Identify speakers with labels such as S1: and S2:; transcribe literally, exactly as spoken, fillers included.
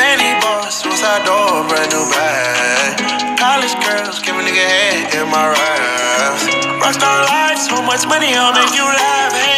S1: Fendi boss, suicide door, brand new bag. College girls, give a nigga head in my raps. Rockstar life, so much money, I'll make you laugh. Hey.